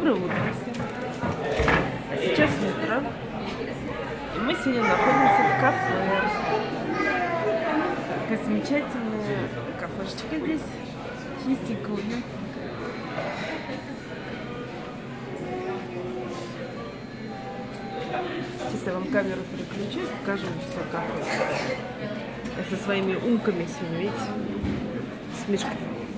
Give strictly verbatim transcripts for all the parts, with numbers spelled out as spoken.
Доброе утро всем. Сейчас утро. И мы сегодня находимся в кафе. Такая замечательная кафешечка здесь. Чистенько, уютненько. Сейчас я вам камеру переключу, покажу все кафе. Я со своими умками сегодня, видите? С мишкой.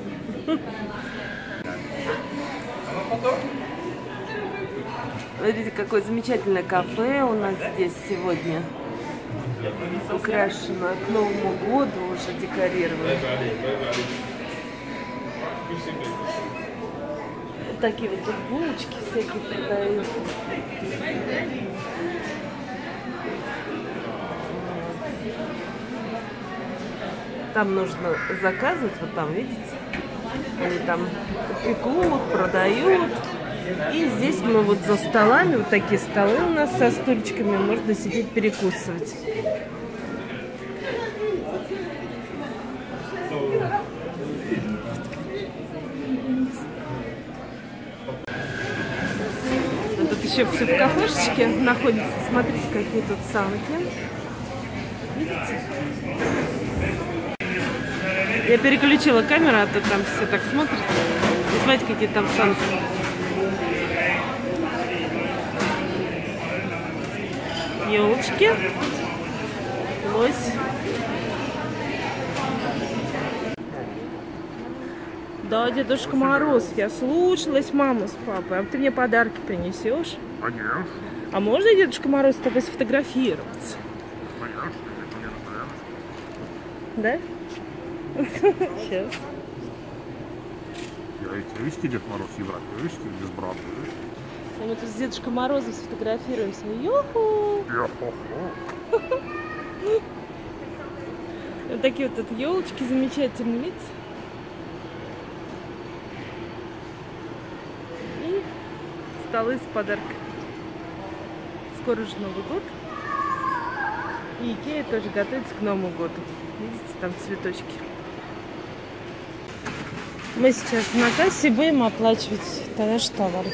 Смотрите, какое замечательное кафе у нас здесь сегодня. Украшено к Новому году, уже декорировано. Вот такие вот тут булочки всякие продают. Там нужно заказывать, вот там, видите? Они там пекут, продают. И здесь мы вот за столами, вот такие столы у нас со стульчиками, можно сидеть перекусывать. А тут еще все в кафешечке находится. Смотрите, какие тут санки. Видите? Я переключила камеру, а то там все так смотрят. И смотрите, какие там санки. Елочки, лось. Да, Дедушка Мороз, я слушалась маму с папой. А ты мне подарки принесешь? Конечно. А можно, Дедушка Мороз, с тобой сфотографироваться? Конечно, да? Сейчас. Европейский Дед Мороз, европейский, без брата. А мы тут с Дедушкой Морозом сфотографируемся. Ю-ху! Вот такие вот тут елочки замечательные, видите? И столы с подарками. Скоро же Новый год. И Икея тоже готовится к Новому году. Видите, там цветочки. Мы сейчас на кассе будем оплачивать наш товар.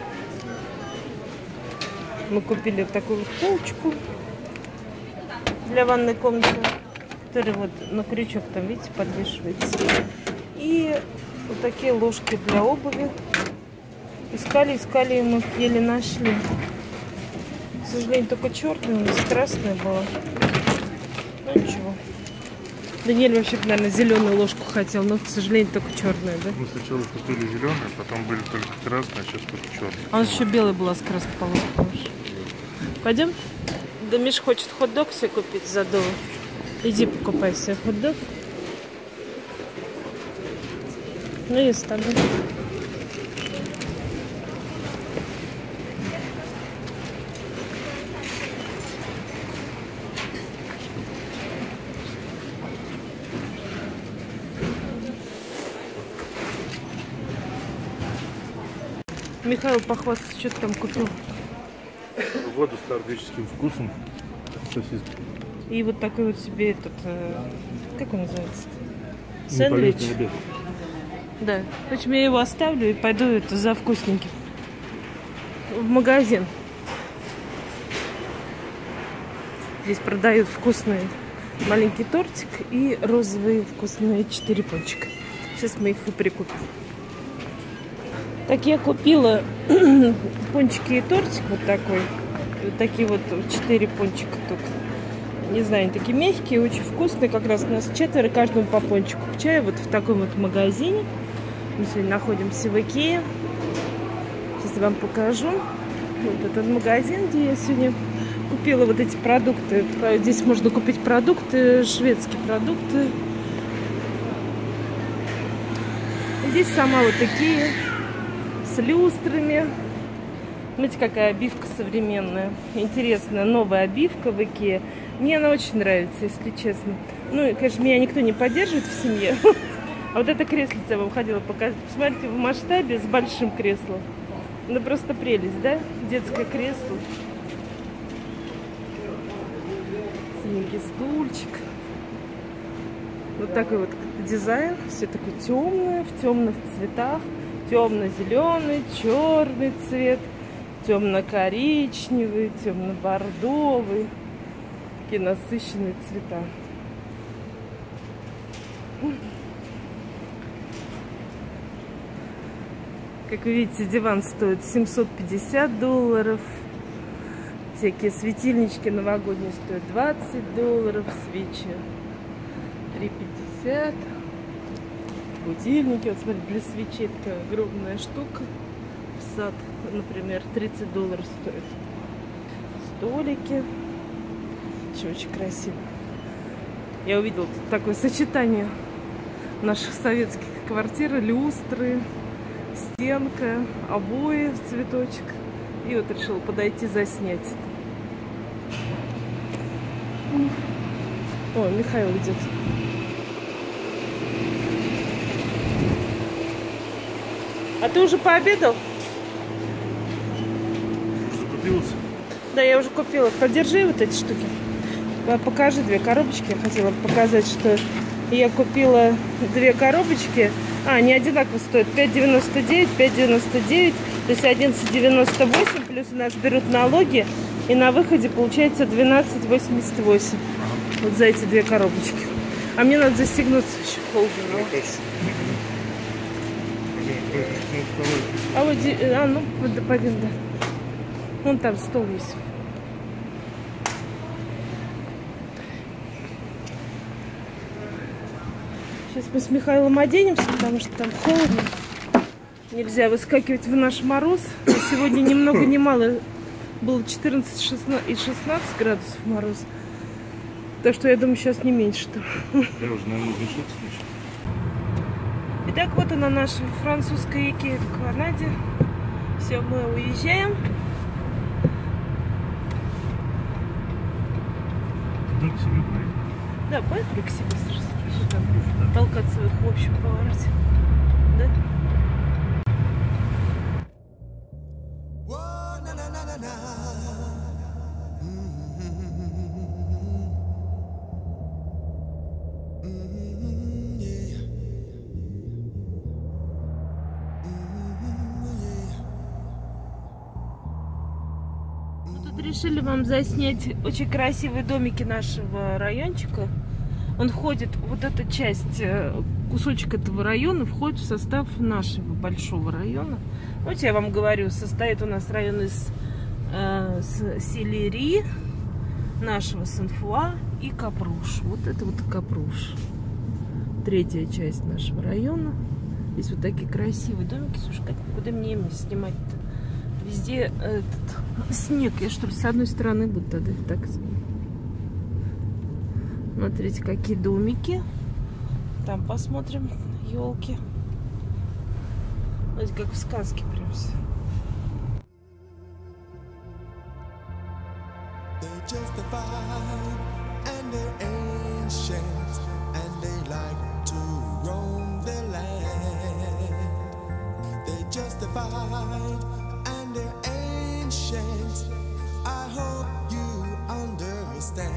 Мы купили вот такую вот полочку для ванной комнаты, которая вот на крючок там, видите, подвешивается. И вот такие ложки для обуви. Искали, искали, и мы еле нашли. К сожалению, только черная, у нас красная была. Ну ничего. Даниэль вообще, наверное, зеленую ложку хотел, но, к сожалению, только черная, да? Мы сначала купили зеленые, потом были только красные, а сейчас только черные. А у нас еще белая была с красной полоской. Пойдем? Да Миш хочет хот-дог себе купить за доллар. Иди покупай себе хот-дог. Ну и с тобой. Михаил похвастался, что ты там купил. Воду с норвежским вкусом. Сосиски. И вот такой вот себе этот, э, как он называется? Сэндвич. Да. В общем, я его оставлю и пойду это за вкусненьким в магазин. Здесь продают вкусный маленький тортик и розовые вкусные четыре пончика. Сейчас мы их и прикупим. Так, я купила пончики и тортик вот такой. Вот такие вот четыре пончика тут. Не знаю, они такие мягкие, очень вкусные. Как раз у нас четверо, каждому по пончику к чаю. Вот в таком вот магазине. Мы сегодня находимся в Икее. Сейчас я вам покажу. Вот этот магазин, где я сегодня купила вот эти продукты. Здесь можно купить продукты, шведские продукты. И здесь сама вот такие с люстрами. Смотрите, какая обивка современная. Интересная, новая обивка в Икее. Мне она очень нравится, если честно. Ну, конечно, меня никто не поддерживает в семье. А вот это креслице я вам хотела показать. Посмотрите, в масштабе с большим креслом. Ну, просто прелесть, да? Детское кресло. Синенький стульчик. Вот такой вот дизайн. Все такое темное, в темных цветах. темно-зеленый, черный цвет, темно-коричневый, темно-бордовый. Такие насыщенные цвета. Как вы видите, диван стоит семьсот пятьдесят долларов. Всякие светильнички новогодние стоят двадцать долларов. Свечи три пятьдесят. Будильники, вот смотрите, для свечей такая огромная штука. В сад, например, тридцать долларов стоит. Столики. Еще очень красиво. Я увидела тут такое сочетание наших советских квартир. Люстры, стенка, обои в цветочек. И вот решила подойти заснять. О, Михаил идет. А ты уже пообедал? Закупился? Да, я уже купила. Подержи вот эти штуки. Покажи две коробочки. Я хотела показать, что я купила две коробочки. А, они одинаково стоят. пять девяносто девять, пять девяносто девять. То есть одиннадцать девяносто восемь. Плюс у нас берут налоги. И на выходе получается двенадцать восемьдесят восемь. Ага. Вот за эти две коробочки. А мне надо застегнуться еще. Холодно. А вот, а, ну, пойдем, да. Вон там стол есть. Сейчас мы с Михаилом оденемся, потому что там холодно. Нельзя выскакивать в наш мороз. Сегодня ни много ни мало было четырнадцать и шестнадцать градусов мороз. Так что я думаю, сейчас не меньше там. Я уже, наверное, дышать начал. Итак, вот она наша французская Икеа в Канаде. Все, мы уезжаем. Ну, к себе поехали. Да, поехали к себе сразу. Там толкаться в их в общем повороте. Да? Решили вам заснять очень красивые домики нашего райончика. Он входит, вот эта часть, кусочек этого района входит в состав нашего большого района. Вот я вам говорю, состоит у нас район из э, Селери, нашего Сен-Фуа и Капруш. Вот это вот Капруш. Третья часть нашего района. Здесь вот такие красивые домики. Слушай, как, куда мне им снимать-то? Везде этот снег. Я что ли с одной стороны буду тогда так. Смотрите, какие домики. Там посмотрим елки. Знаете, как в сказке прям все. I hope you understand.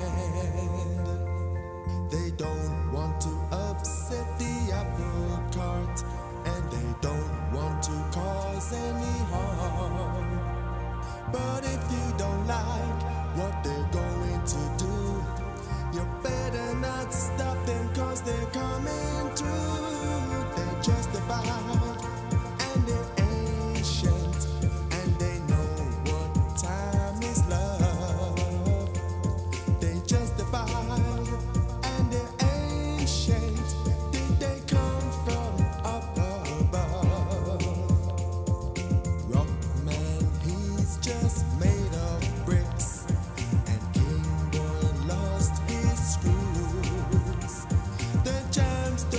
They don't want to upset the apple cart, and they don't want to cause any harm. But if you don't like what they're going to do, you better not stop them, cause they're coming through. They're justified and they're ancient, and they know what time is love. They justified and they're ancient. Did they come from up above? Rock man, he's just made of bricks, and King Boy lost his screws. The jams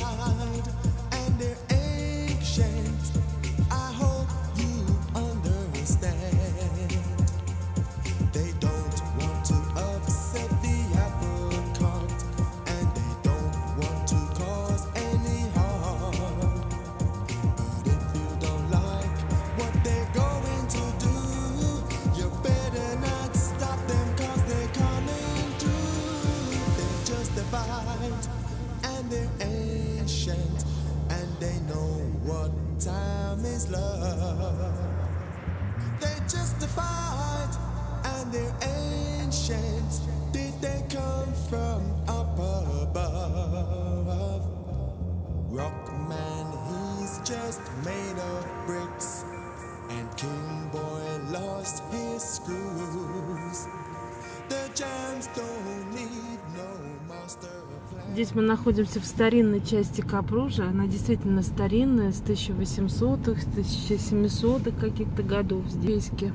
justified and they're ancient. I hope you understand. They don't want to upset the apple cart, and they don't want to cause any harm. But if you don't like what they're going to do, you better not stop them, cause they're coming through. They're justified and they're ancient, and they know what time is love. They're justified and they're ancient. Did they come from up above? Rockman, he's just made of bricks, and King Boy lost his screws. The jams don't need no master plan. Здесь мы находимся в старинной части Капружа. Она действительно старинная, с тысяча восьмисотых, с тысяча семисотых каких-то годов здесь. И,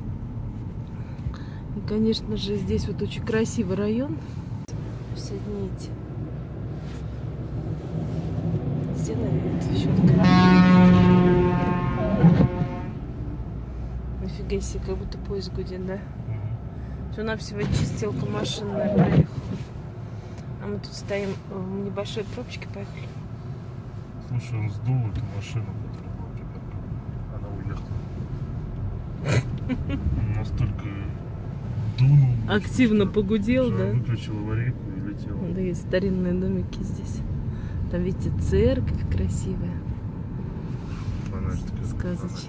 конечно же, здесь вот очень красивый район. Соедините. Сделаем еще Нифига себе, как будто поезд гудит, да? Всего-навсего чистилка машинная проехала. А мы тут стоим в небольшой пробочке, поехали. Слушай, он сдул эту машину, которая была припаркована. Она уехала. Он настолько дунул. Активно погудел, что да? Выключил аварийку и летел. Да, есть старинные домики здесь. Там, видите, церковь красивая. Фонарь такой. Сказочный.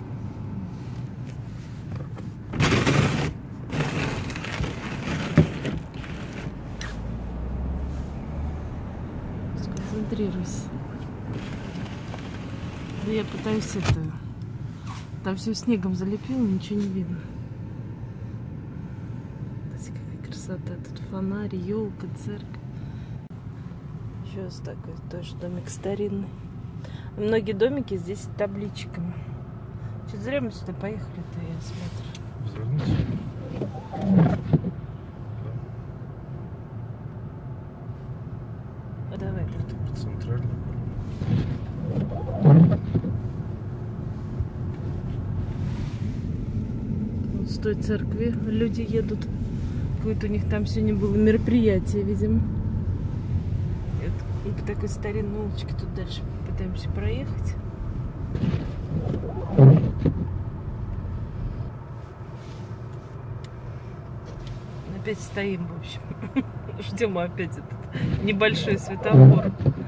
Сконцентрируйся. Да я пытаюсь это... Там все снегом залепило, ничего не видно. Смотрите, какая красота. Тут фонарь, елка, церковь. Еще такой тоже домик старинный. Многие домики здесь с табличками. Что зря мы сюда поехали-то, я смотрю. Развернуться? А давай. Лифты по центральному. Вот с той церкви люди едут. Какое-то у них там сегодня было мероприятие, видимо. И вот по такой старинной улочке тут дальше пытаемся проехать. Опять стоим, в общем. Ждем опять этот небольшой светофор.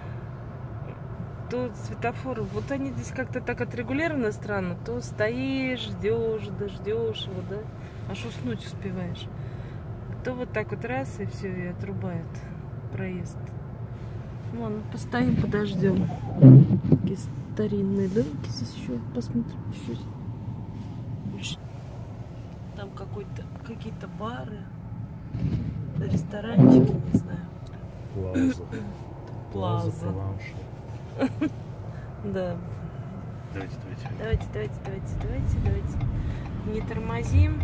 Тут светофоры, вот они здесь как-то так отрегулированы странно. То стоишь, ждешь, да ждешь его, да, аж уснуть успеваешь. То вот так вот раз и все, и отрубает проезд. Ладно, постоим, подождем. Такие старинные домики здесь еще. Посмотрим чуть-чуть. Там какой-то, какие-то бары, ресторанчики, не знаю. Плаза. Плаза. Да. Давайте, давайте. Давайте, давайте, давайте, давайте, давайте. Не тормозим.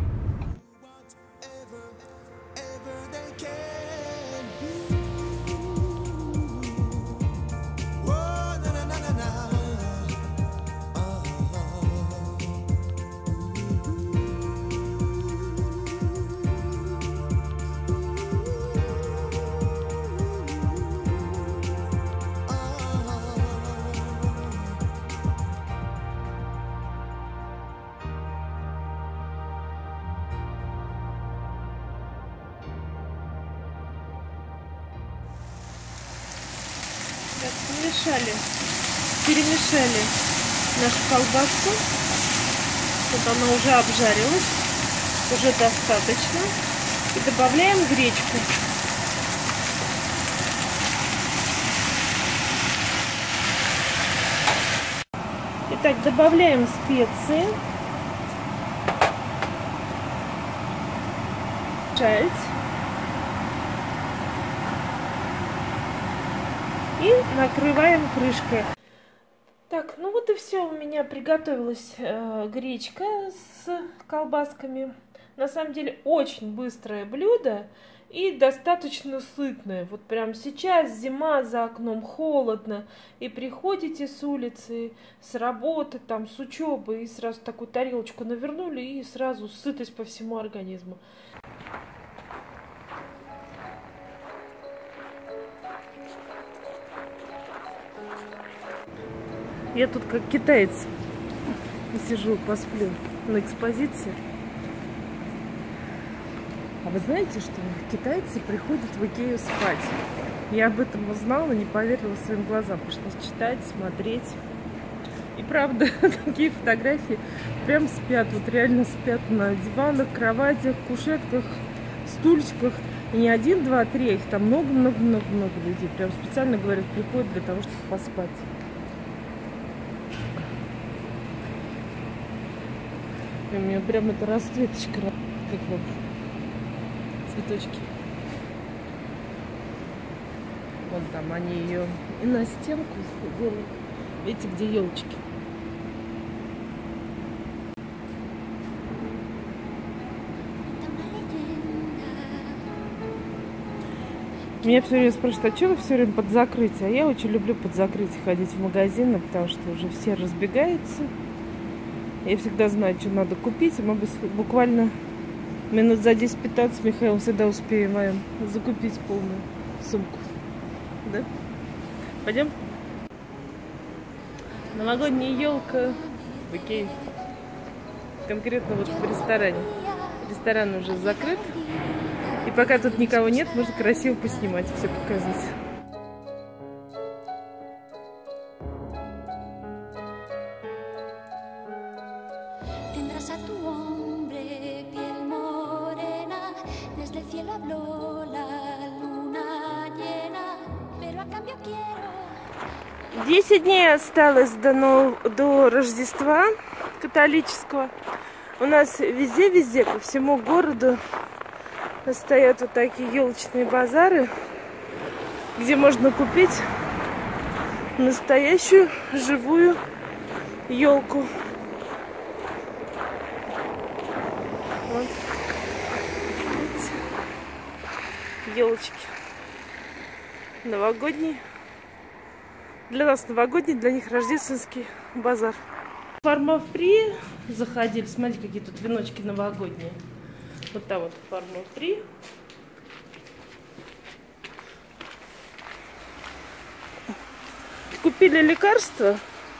Так, перемешали, перемешали нашу колбаску. Вот она уже обжарилась, уже достаточно. И добавляем гречку. Итак, добавляем специи. Жарить. И накрываем крышкой. Так, ну вот и все. У меня приготовилась э, гречка с колбасками. На самом деле очень быстрое блюдо. И достаточно сытное. Вот прям сейчас зима, за окном холодно. И приходите с улицы, с работы, там, с учебы, и сразу такую тарелочку навернули, и сразу сытость по всему организму. Я тут как китаец сижу, посплю на экспозиции. А вы знаете, что китайцы приходят в Икею спать? Я об этом узнала, не поверила своим глазам. Пришлось читать, смотреть. И правда, такие фотографии прям спят. Вот реально спят на диванах, кроватях, кушетках, стульчиках. И не один, два, три, а их там много-много-много-много людей. Прям специально, говорят, приходят для того, чтобы поспать. И у меня прям эта расцветочка, как вам, цветочки. Вон там они ее и на стенку сделали. Видите, где елочки. Меня все время спрашивают, а что вы все время под закрытие? А я очень люблю под закрытие ходить в магазины, потому что уже все разбегаются. Я всегда знаю, что надо купить. И мы буквально минут за десять-пятнадцать с Михаилом всегда успеваем закупить полную сумку. Да? Пойдем? Новогодняя елка в Икее. Конкретно вот в ресторане. Ресторан уже закрыт. И пока тут никого нет, можно красиво поснимать, все показать. Десять дней осталось до, нов... до Рождества католического. У нас везде-везде, по всему городу стоят вот такие елочные базары, где можно купить настоящую живую елку. Вот. Видите? Елочки новогодние. Для нас новогодний, для них рождественский базар. Фармафри заходили. Смотрите, какие тут веночки новогодние. Вот там вот Фармафри. Купили лекарства.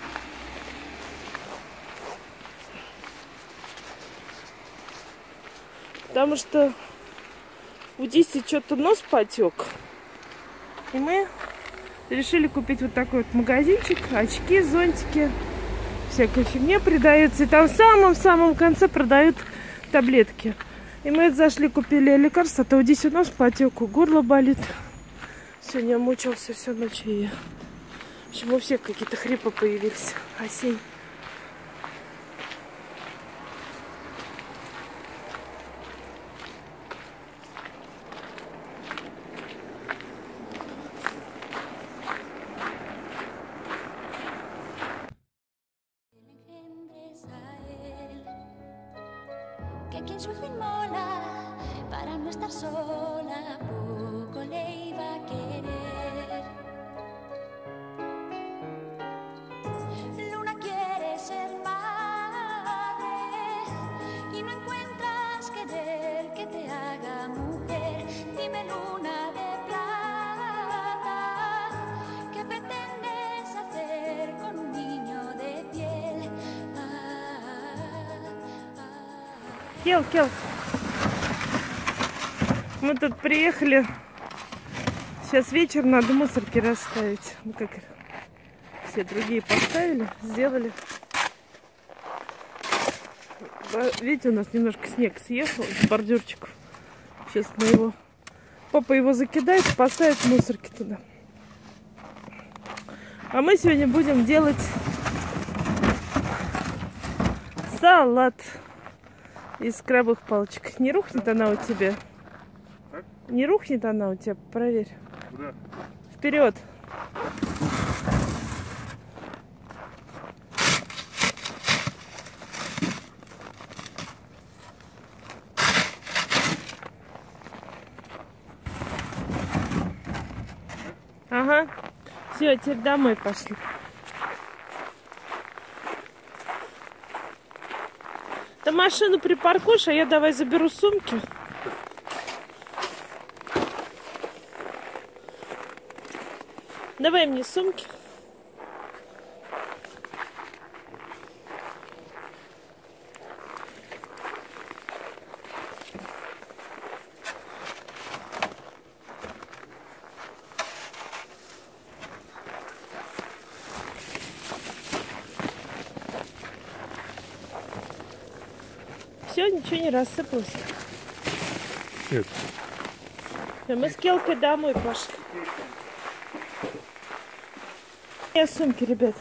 Потому что у Диси что-то нос потек. И мы решили купить вот такой вот магазинчик. Очки, зонтики. Всякая фигня продается. И там в самом-самом конце продают таблетки. И мы зашли, купили лекарства. А то у Диси нос потек, горло болит. Сегодня мучился всю ночь. И в общем, у всех какие-то хрипы появились. Осень. Que quien su hijo inmola para no estar sola, poco le iba a querer. Luna quiere ser madre y no encuentras querer que te haga mujer. Dime, luna de plata, ¿qué pretendes hacer con un niño de piel? Кел, Кел. Мы тут приехали. Сейчас вечер, надо мусорки расставить. Ну как все другие поставили, сделали. Видите, у нас немножко снег съехал с бордюрчиков. Сейчас мы его... Папа его закидает, поставит мусорки туда. А мы сегодня будем делать салат из крабовых палочек. Не рухнет она у тебя? Так? Не рухнет она у тебя? Проверь. Куда? Вперед! Все, теперь домой пошли. Ты машину припаркуешь, а я давай заберу сумки. Давай мне сумки. Все, ничего не рассыпалось. Нет. Мы с Келкой домой пошли. Я сумки, ребят.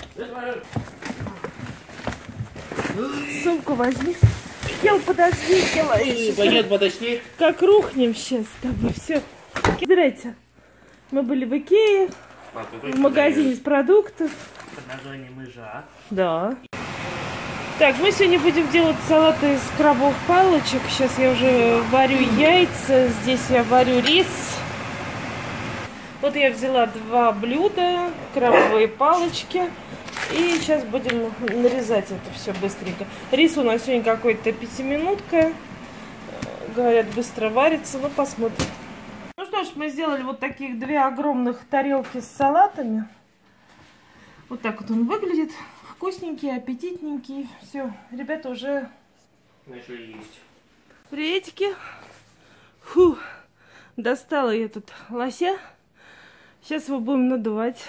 Сумку возьми. Кел, подожди, Кел. Нет, подожди. Как рухнем сейчас с тобой. Все. Здрасте. Мы были в Икее, в магазине с продуктов. Под названием Ижа. Да. Так, мы сегодня будем делать салат из крабовых палочек. Сейчас я уже варю яйца. Здесь я варю рис. Вот я взяла два блюда, крабовые палочки. И сейчас будем нарезать это все быстренько. Рис у нас сегодня какой-то пятиминутка. Говорят, быстро варится. Ну, посмотрим. Ну что ж, мы сделали вот таких две огромных тарелки с салатами. Вот так вот он выглядит. Вкусненький, аппетитненький. Все, ребята уже... Начали есть. Приветики. Фу, достала я тут лося. Сейчас его будем надувать.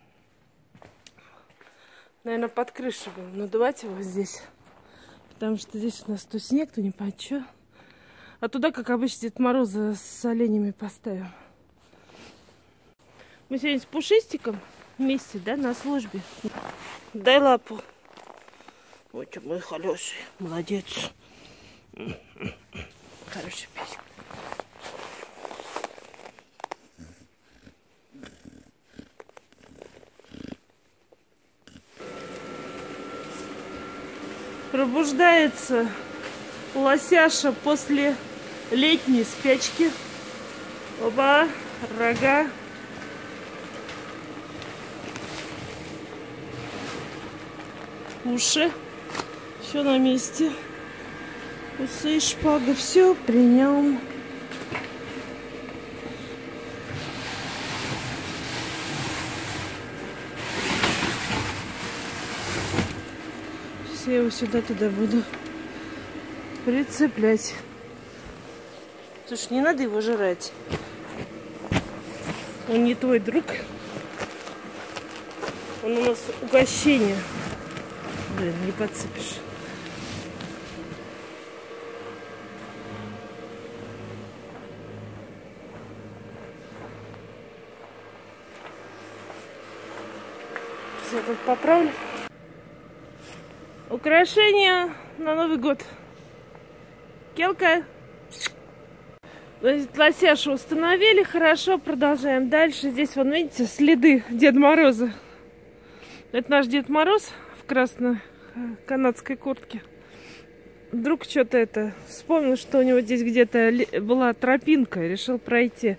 Наверное, под крышей будем надувать его здесь. Потому что здесь у нас то снег, то не понятно что. А туда, как обычно, Дед Мороза с оленями поставим. Мы сегодня с Пушистиком вместе, да, на службе. Дай лапу. Ой, что мой хороший. Молодец. Хороший песик. Пробуждается лосяша после летней спячки. Оба, рога. Уши. Все на месте. Усы и шпага. Все при нем. Сейчас я его сюда-туда буду прицеплять. Слушай, не надо его жрать. Он не твой друг. Он у нас угощение. Блин, не подцепишь. Все, тут поправлю. Украшения на Новый год. Келка. Значит, лосяшу установили. Хорошо, продолжаем дальше. Здесь, вон, видите, следы Деда Мороза. Это наш Дед Мороз в красной канадской куртке. Вдруг что-то это вспомнил, что у него здесь где-то была тропинка, и решил пройти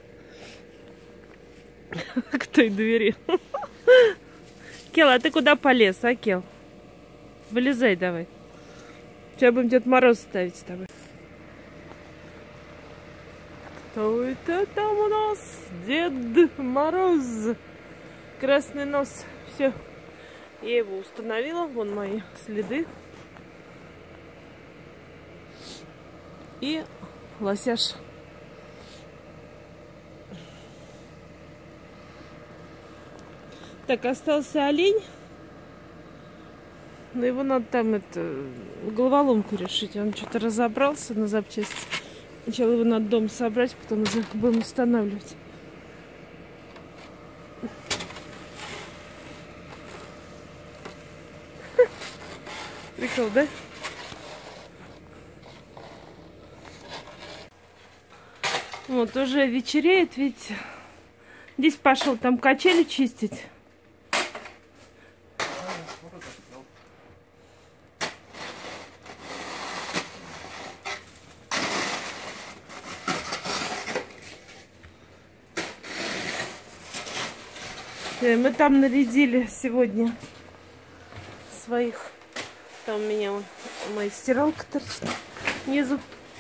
к той двери. Кел, а ты куда полез, а, Кел? Вылезай давай. Сейчас будем Дед Мороз ставить с тобой. Кто это там у нас? Дед Мороз. Красный нос. Все. Я его установила. Вон мои следы. И лосяш. Так, остался олень. Но его надо там это головоломку решить. Он что-то разобрался на запчасти. Сначала его надо дома собрать, потом уже будем устанавливать. Прикол, да? Вот, уже вечереет, видите. Здесь пошел там качели чистить. Э, Мы там нарядили сегодня своих. Там у меня вон, моя стиралка торчит внизу.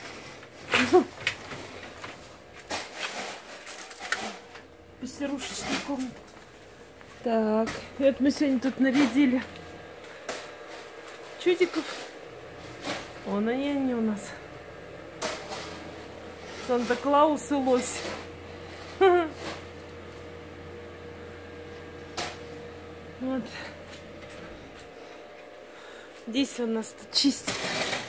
Постирушечная комната. Так, это мы сегодня тут нарядили чудиков. Вон они, они у нас. Санта-Клаус и лось. Вот. Здесь у нас тут чистят.